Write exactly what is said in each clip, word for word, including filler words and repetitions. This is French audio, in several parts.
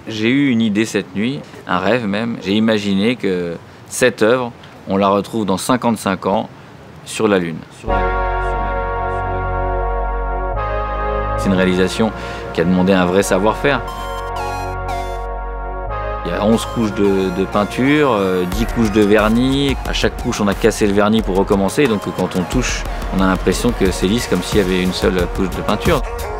J'ai eu une idée cette nuit, un rêve même. J'ai imaginé que cette œuvre, on la retrouve dans cinquante-cinq ans sur la Lune. C'est une réalisation qui a demandé un vrai savoir-faire. Il y a onze couches de, de peinture, euh, dix couches de vernis. À chaque couche, on a cassé le vernis pour recommencer. Donc quand on touche, on a l'impression que c'est lisse comme s'il y avait une seule couche de peinture.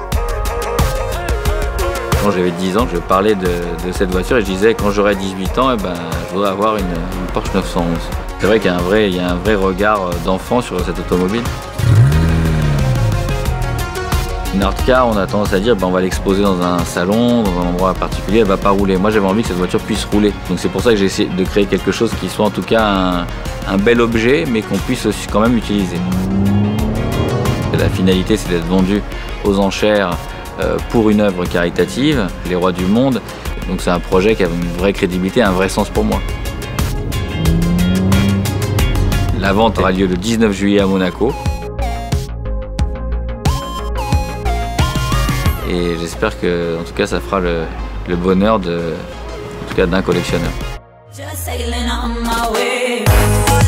Quand j'avais dix ans, je parlais de, de cette voiture et je disais quand j'aurai dix-huit ans, eh ben, je voudrais avoir une, une Porsche neuf cent onze. C'est vrai qu'il y a un vrai, il y a un vrai regard d'enfant sur cette automobile. Une art car, on a tendance à dire ben, on va l'exposer dans un salon, dans un endroit particulier, elle ne va pas rouler. Moi j'avais envie que cette voiture puisse rouler. Donc c'est pour ça que j'ai essayé de créer quelque chose qui soit en tout cas un, un bel objet, mais qu'on puisse aussi quand même utiliser. La finalité c'est d'être vendu aux enchères euh, pour une œuvre caritative, les rois du monde. Donc c'est un projet qui a une vraie crédibilité, un vrai sens pour moi. La vente aura lieu le dix-neuf juillet à Monaco. Et j'espère que, en tout cas, ça fera le, le bonheur de, en tout cas, d'un collectionneur.